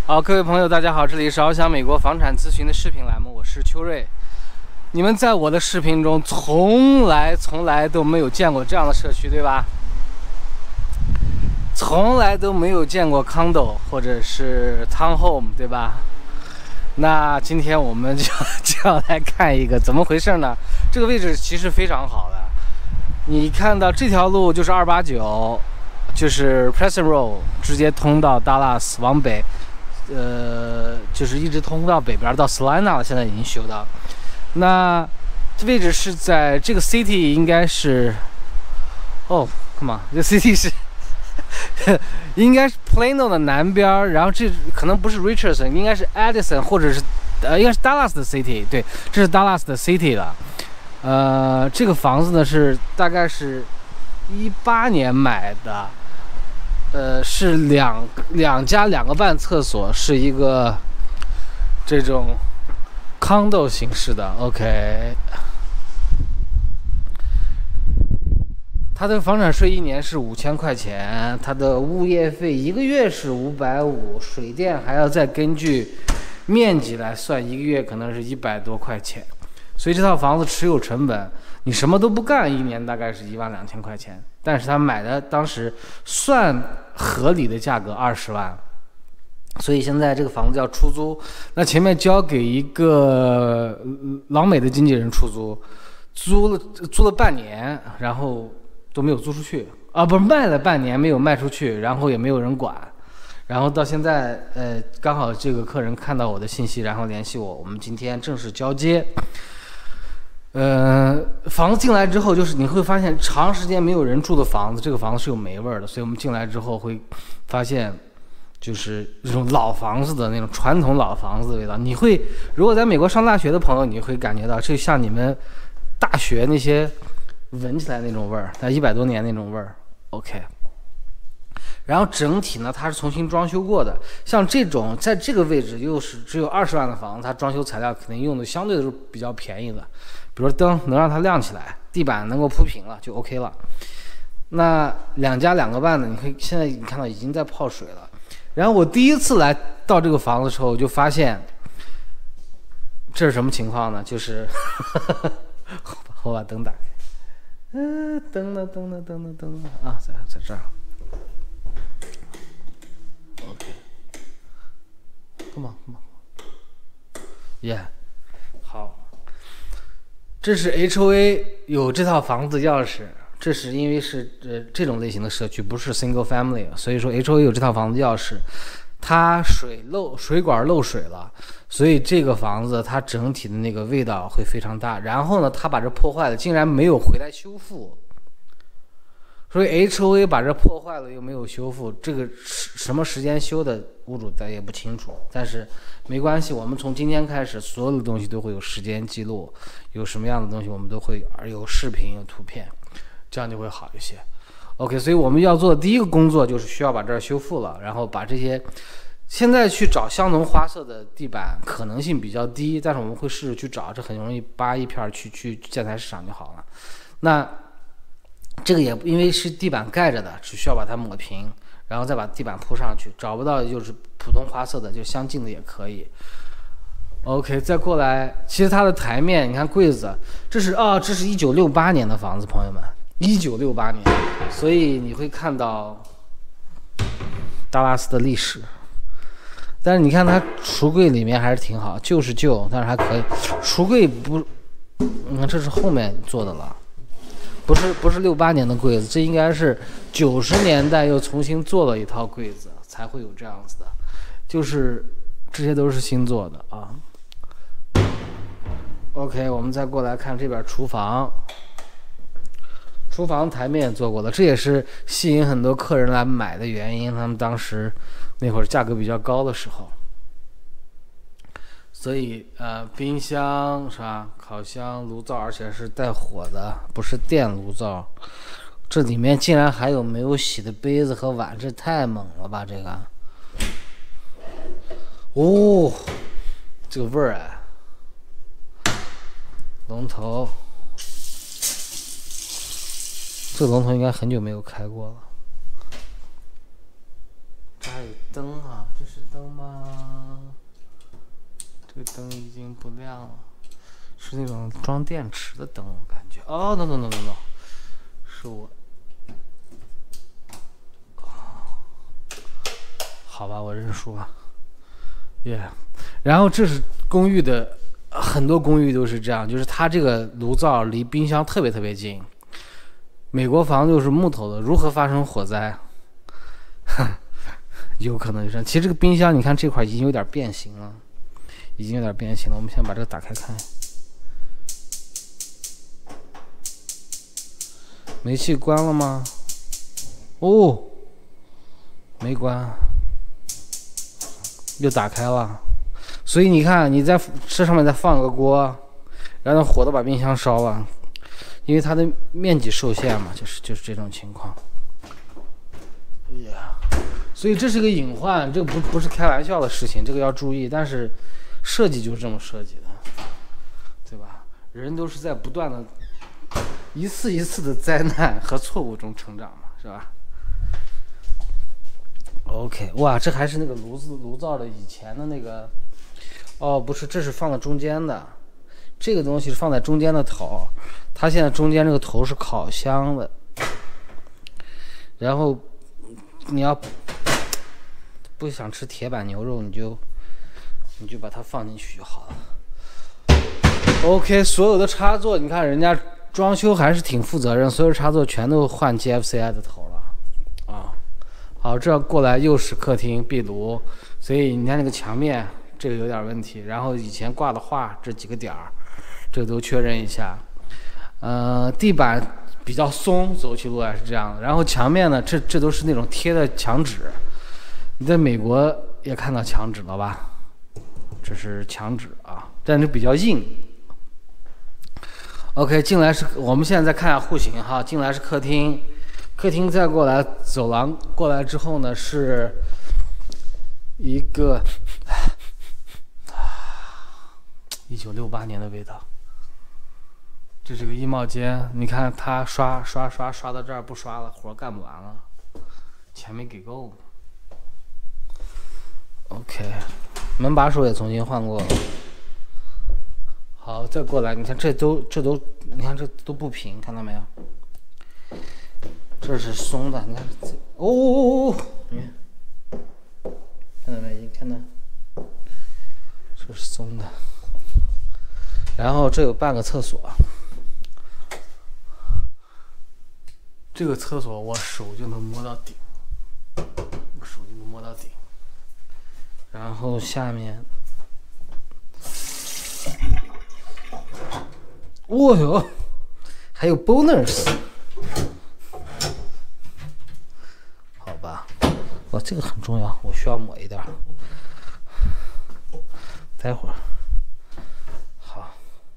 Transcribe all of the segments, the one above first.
好，各位朋友，大家好，这里是翱翔美国房产咨询的视频栏目，我是邱瑞。你们在我的视频中从来都没有见过这样的社区，对吧？从来都没有见过 condo 或者是 townhome， 对吧？那今天我们就要来看一个怎么回事呢？这个位置其实非常好的，你看到这条路就是289，就是 Pleasant Road， 直接通到 Dallas 往北。就是一直通到北边到 Salina 了，现在已经修到。那这位置是在这个 city 应该是，come on， 这 city 是应该是 Plano 的南边，然后这可能不是 Richardson， 应该是 Addison 或者是应该是 Dallas 的 city， 对，这是 Dallas 的 city 了。这个房子呢是大概是18年买的。是两家2个半厕所，是一个这种 condo 形式的。OK， 它的房产税1年是5000块钱，它的物业费1个月是550，水电还要再根据面积来算，1个月可能是100多块钱。所以这套房子持有成本，你什么都不干，1年大概是12000块钱。但是他买的当时算合理的价格20万，所以现在这个房子要出租，那前面交给一个老美的经纪人出租，租了半年，然后都没有租出去啊，不是卖了半年没有卖出去，然后也没有人管，然后到现在刚好这个客人看到我的信息，然后联系我，我们今天正式交接。房子进来之后，就是你会发现长时间没有人住的房子，这个房子是有霉味的，所以我们进来之后会发现，就是这种老房子的那种传统老房子的味道。你会如果在美国上大学的朋友，你会感觉到这像你们大学那些闻起来那种味儿，它100多年那种味儿。OK。然后整体呢，它是重新装修过的。像这种在这个位置又是只有20万的房子，它装修材料肯定用的相对都是比较便宜的，比如说灯能让它亮起来，地板能够铺平了就 OK 了。那2家2个半的，你可以现在你看到已经在泡水了。然后我第一次来到这个房子的时候，我就发现这是什么情况呢？就是我把灯打开，灯呢啊，在这儿。Come on. Yeah， 好，这是 HOA 有这套房子钥匙，这是因为是这种类型的社区，不是 single family， 所以说 HOA 有这套房子钥匙。它水管漏水了，所以这个房子它整体的那个味道会非常大。然后呢，它把这破坏了，竟然没有回来修复。所以 HOA 把这破坏了又没有修复，这个什么时间修的，屋主咱也不清楚。但是没关系，我们从今天开始，所有的东西都会有时间记录，有什么样的东西我们都会有视频有图片，这样就会好一些。OK， 所以我们要做的第一个工作就是需要把这儿修复了，然后把这些现在去找相同花色的地板可能性比较低，但是我们会试着去找，这很容易扒一片去建材市场就好了。那这个也因为是地板盖着的，只需要把它抹平，然后再把地板铺上去。找不到就是普通花色的，就相近的也可以。OK， 再过来，其实它的台面，你看柜子，这是1968年的房子，朋友们，1968年，所以你会看到达拉斯的历史。但是你看它橱柜里面还是挺好，就是旧，但是还可以。橱柜不，你看这是后面做的了。不是68年的柜子，这应该是90年代又重新做了一套柜子，才会有这样子的。就是这些都是新做的啊。OK， 我们再过来看这边厨房。厨房台面也做过了，这也是吸引很多客人来买的原因。他们当时那会儿价格比较高的时候。所以冰箱是吧？烤箱、炉灶，而且是带火的，不是电炉灶。这里面竟然还有没有洗的杯子和碗，这太猛了吧！这个，这个味儿啊！龙头，这个龙头应该很久没有开过了。这还有灯啊，这是灯吗？ 吗？这个灯已经不亮了，是那种装电池的灯，我感觉。哦 ，no no no no no， 是我。好吧，我认输了。然后这是公寓的，很多公寓都是这样，就是它这个炉灶离冰箱特别特别近。美国房子又是木头的，如何发生火灾？有可能是。其实这个冰箱，你看这块已经有点变形了，我们先把这个打开看。煤气关了吗？哦，没关，又打开了。所以你看，你在这上面再放个锅，然后火都把冰箱烧了。因为它的面积受限嘛，就是这种情况。所以这是个隐患，这个不是开玩笑的事情，这个要注意。但是设计就是这么设计的，对吧？人都是在不断的一次一次的灾难和错误中成长嘛，是吧 ？OK， 哇，这还是那个炉灶的以前的那个，哦，不是，这是放在中间的。这个东西是放在中间的头，它现在中间这个头是烤箱的，然后你要不想吃铁板牛肉，你就把它放进去就好了。OK， 所有的插座，你看人家装修还是挺负责任，所有插座全都换 GFCI 的头了啊。好，这过来又是客厅壁炉，所以你看那个墙面这个有点问题，然后以前挂的画这几个点儿。这个都确认一下，地板比较松，走起路来是这样的。然后墙面呢，这都是那种贴的墙纸，你在美国也看到墙纸了吧？这是墙纸啊，但是比较硬。OK， 进来是我们现在再看下户型哈，进来是客厅，客厅再过来走廊过来之后呢，是一个1968年的味道。这是个衣帽间，你看他刷到这儿不刷了，活干不完了，钱没给够。OK， 门把手也重新换过了。好，再过来，你看这都，你看这都不平，看到没有？这是松的，你看，哦，你看到没？看到？这是松的。然后这有半个厕所。这个厕所我手就能摸到顶，然后下面，哦哟，还有 bonus， 好吧，哇，这个很重要，我需要抹一点，待会儿，好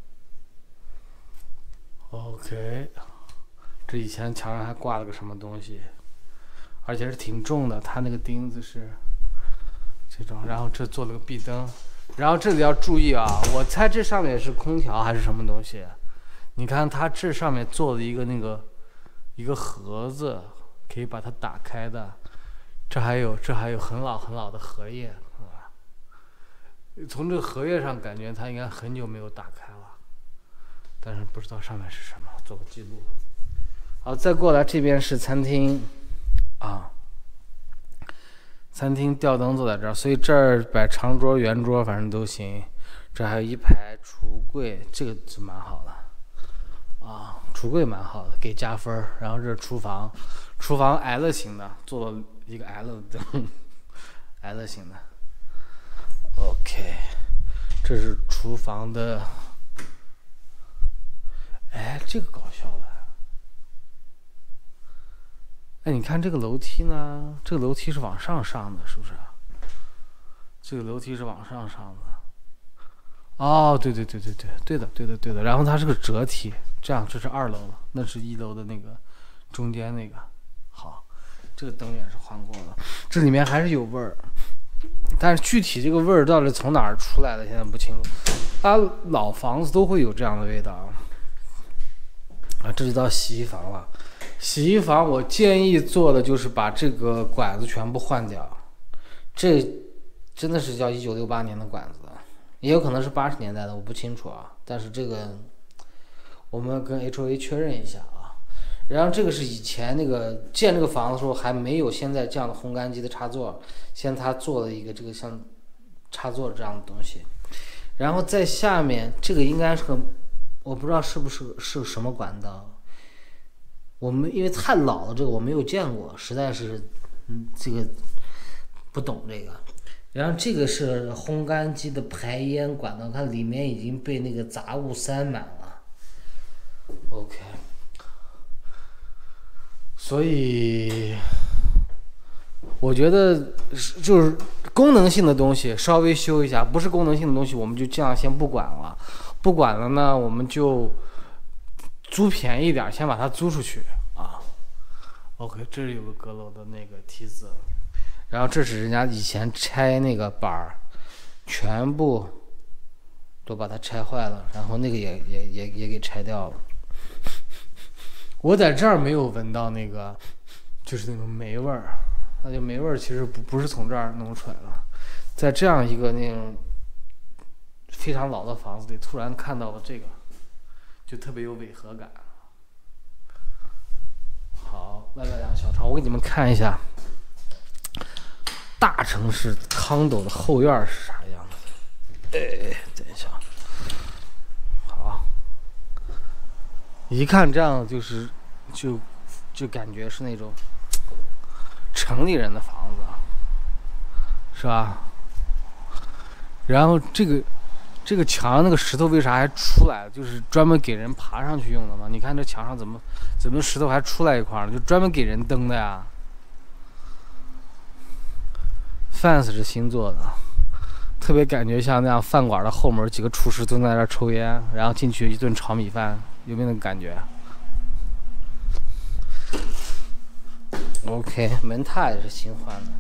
，OK。这以前墙上还挂了个什么东西，而且是挺重的，它那个钉子是这种，然后这做了个壁灯，然后这里要注意啊，我猜这上面是空调还是什么东西？你看它这上面做了一个盒子，可以把它打开的，这还有很老的荷叶，从这个荷叶上感觉它应该很久没有打开了，但是不知道上面是什么，做个记录。好，再过来这边是餐厅，啊，餐厅吊灯坐在这儿，所以这儿摆长桌、圆桌，反正都行。这还有一排橱柜，这个是蛮好的，啊，橱柜蛮好的，给加分。然后这是厨房，厨房 L 型的，做了一个 L 的灯，L 型的。OK， 这是厨房的，哎，这个搞笑的。哎，你看这个楼梯呢？这个楼梯是往上上的，是不是？这个楼梯是往上上的。哦，对的。然后它是个折梯，这样这是2楼了，那是1楼的那个中间那个。好，这个灯也是换过了，这里面还是有味儿，但是具体这个味儿到底从哪儿出来的，现在不清楚。它老房子都会有这样的味道啊。这就到洗衣房了。洗衣房我建议做的就是把这个管子全部换掉，这真的是叫1968年的管子，也有可能是80年代的，我不清楚啊。但是这个我们跟 HOA 确认一下啊。然后这个是以前那个建这个房子的时候还没有现在这样的烘干机的插座，现在他做了一个这个像插座这样的东西。然后在下面这个应该是个，我不知道是不是什么管道。我们因为太老了，这个我没有见过，实在是这个不懂这个。然后这个是烘干机的排烟管道，看里面已经被那个杂物塞满了。OK， 所以我觉得就是功能性的东西稍微修一下，不是功能性的东西我们就这样先不管了。不管了呢，我们就租便宜点，先把它租出去啊。OK， 这里有个阁楼的那个梯子。然后这是人家以前拆那个板儿，全部都把它拆坏了，然后那个也给拆掉了。我在这儿没有闻到那个，就是那种霉味儿，那就霉味儿其实不是从这儿弄出来的，在这样一个那种非常老的房子里，突然看到了这个，就特别有违和感。好，外边两个小床，我给你们看一下。大城市condo的后院是啥样的？等一下，好，一看这样就感觉是那种城里人的房子，是吧？然后这个墙那个石头为啥还出来了？就是专门给人爬上去用的嘛。你看这墙上怎么石头还出来一块呢？就专门给人蹬的呀。fans 是新做的，特别感觉像那样饭馆的后门几个厨师都在那儿抽烟，然后进去一顿炒米饭，有没有那个感觉 ？OK， 门踏也是新换的。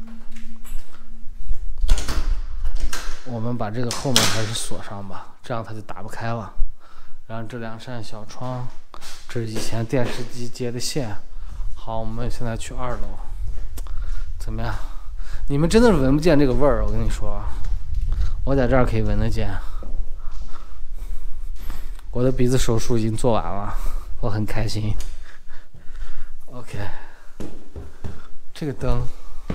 我们把这个后门还是锁上吧，这样它就打不开了。然后这两扇小窗，这是以前电视机接的线。好，我们现在去2楼，怎么样？你们真的是闻不见这个味儿，我跟你说，我在这儿可以闻得见。我的鼻子手术已经做完了，我很开心。OK， 这个灯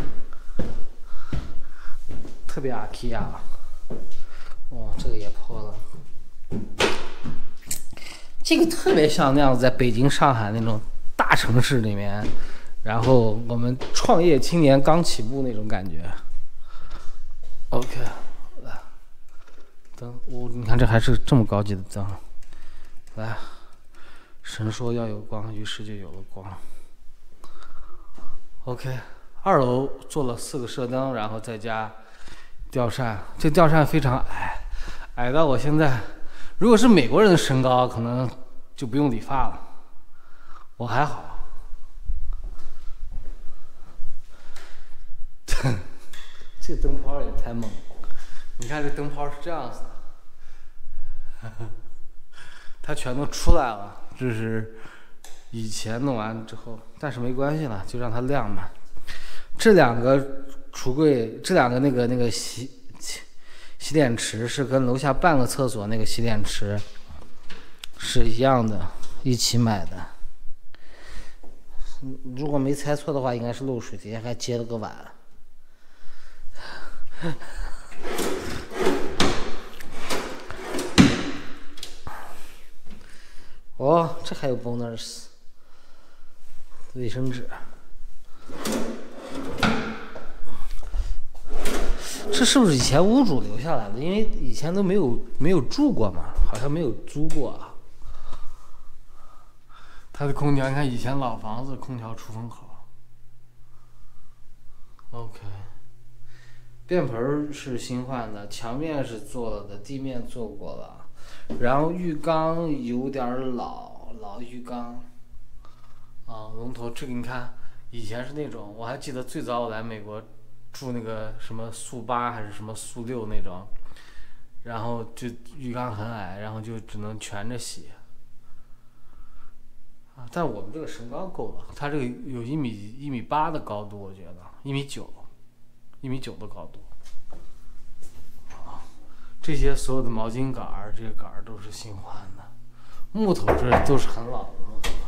特别IKEA，哦，这个也破了。这个特别像那样子，在北京、上海那种大城市里面。然后我们创业青年刚起步那种感觉。OK， 来，灯，你看这还是这么高级的灯。来，神说要有光，于是就有了光。OK， 2楼做了4个射灯，然后再加吊扇。这吊扇非常矮，矮到我现在，如果是美国人的身高，可能就不用理发了。我还好。这个灯泡也太猛了！你看这灯泡是这样子的，它全都出来了。这是以前弄完之后，但是没关系了，就让它亮吧。这2个橱柜，这2个那个洗脸池是跟楼下半个厕所那个洗脸池是一样的，一起买的。如果没猜错的话，应该是漏水，底下还接了个碗。哦，这还有 bonus 卫生纸，这是不是以前屋主留下来的？因为以前都没有住过嘛，好像没有租过啊。它的空调，你看以前老房子空调出风口。OK。便盆是新换的，墙面是做了的，地面做过了，然后浴缸有点老浴缸，啊，龙头这个你看，以前是那种，我还记得最早我来美国住那个什么速8还是什么速6那种，然后就浴缸很矮，然后就只能蜷着洗，啊，但我们这个身高够了，它这个有1.8米的高度，我觉得1.9米。1.9米的高度， 这些所有的毛巾杆儿，这些杆儿都是新换的，木头这都是很老的木头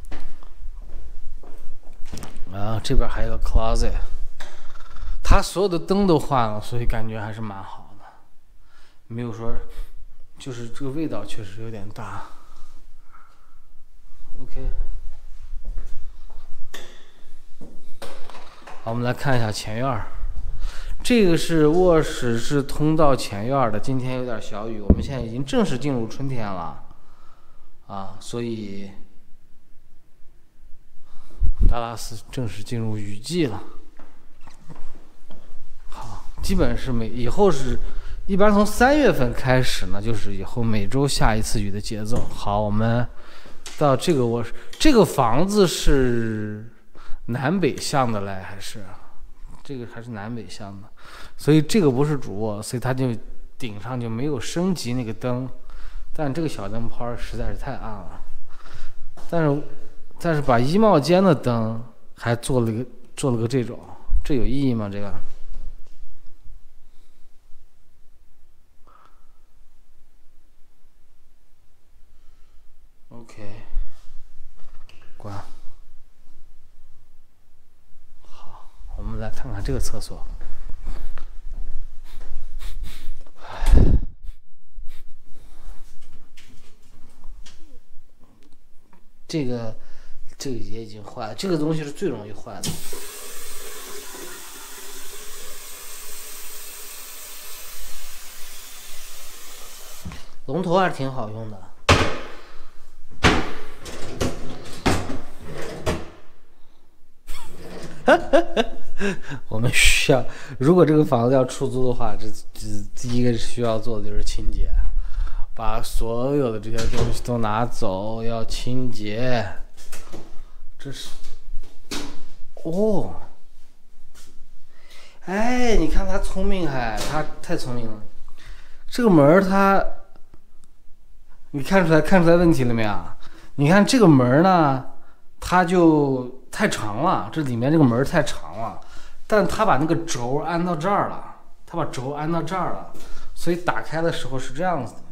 了。啊，这边还有个 closet， 它所有的灯都换了，所以感觉还是蛮好的，没有说，就是这个味道确实有点大。OK， 好，我们来看一下前院。这个是卧室，是通到前院的。今天有点小雨，我们现在已经正式进入春天了，啊，所以达拉斯正式进入雨季了。好，基本是以后是，一般从3月份开始呢，就是以后每周下一次雨的节奏。好，我们到这个卧室，这个房子是南北向的嘞，还是？这个还是南北向的，所以这个不是主卧，所以它就顶上就没有升级那个灯，但这个小灯泡实在是太暗了。但是把衣帽间的灯还做了个这种，这有意义吗？这个？OK， 关。我们来看看这个厕所。这个也已经坏了，这个东西是最容易坏的。龙头还是挺好用的。我们需要，如果这个房子要出租的话，这第一个需要做的就是清洁，把所有的这些东西都拿走，要清洁。这是，哦，哎，你看他聪明，他太聪明了。这个门你看出来问题了没有？你看这个门呢，它就太长了，这里面这个门太长了。但他把那个轴安到这儿了，所以打开的时候是这样子的。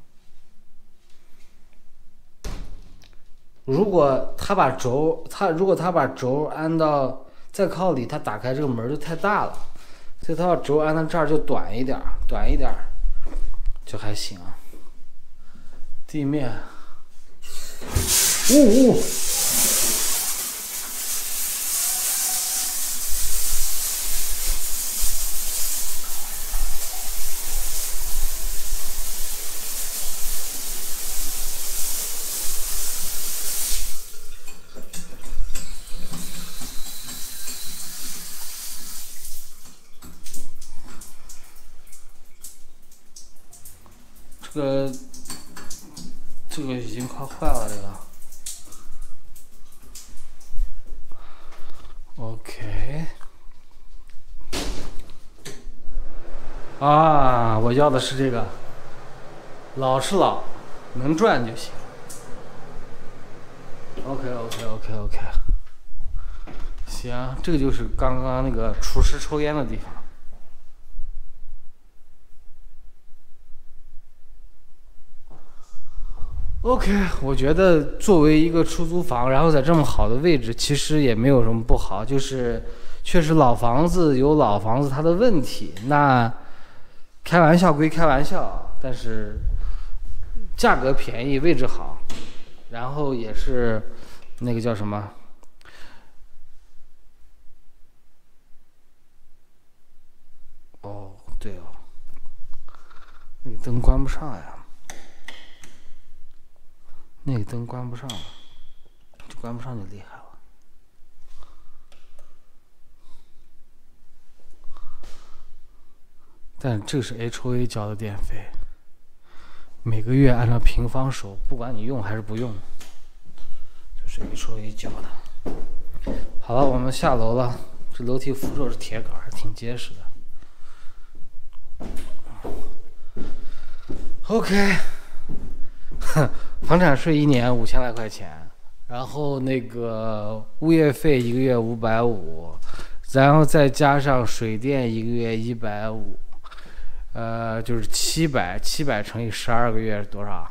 如果他把轴安到再靠里，他打开这个门就太大了，所以他把轴安到这儿就短一点就还行。地面，这个已经快坏了，这个。OK。啊，我要的是这个，老是老，能转就行。OK。行，这个就是刚刚那个厨师抽烟的地方。OK， 我觉得作为一个出租房，然后在这么好的位置，其实也没有什么不好。就是确实老房子有老房子它的问题，那开玩笑归开玩笑，但是价格便宜，位置好，然后也是那个叫什么？哦，对哦，那个灯关不上呀。那个灯关不上了，这关不上就厉害了。但这是 HOA 交的电费，每个月按照平方收，不管你用还是不用，这是 HOA 交的。好了，我们下楼了。这楼梯扶手是铁杆，还挺结实的。OK。房产税1年5000来块钱，然后那个物业费1个月550，然后再加上水电1个月150， 就是700乘以12个月是多少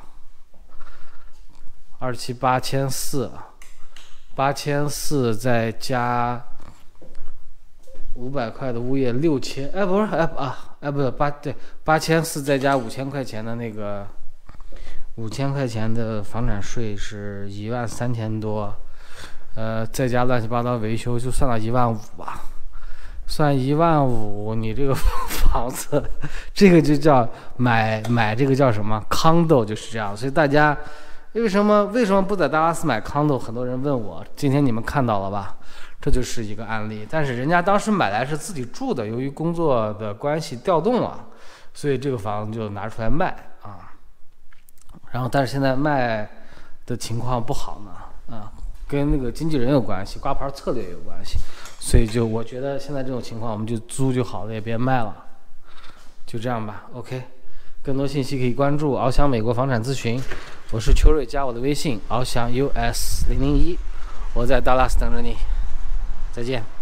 ？278,400，8400再加500块的物业6000，哎不是，不是8400再加5000块钱的那个5000块钱的房产税是13000多，再加乱七八糟维修就算到15000吧。算15000，你这个房子，这个就叫买这个叫什么 condo， 就是这样。所以大家为什么不在达拉斯买 condo？ 很多人问我，今天你们看到了吧？这就是一个案例。但是人家当时买来是自己住的，由于工作的关系调动了，所以这个房子就拿出来卖啊。然后但是现在卖的情况不好呢，跟那个经纪人有关系，挂牌策略有关系。所以就我觉得现在这种情况，我们就租就好了，也别卖了，就这样吧。OK， 更多信息可以关注翱翔美国房产咨询，我是邱瑞，加我的微信翱翔US001，我在达拉斯等着你，再见。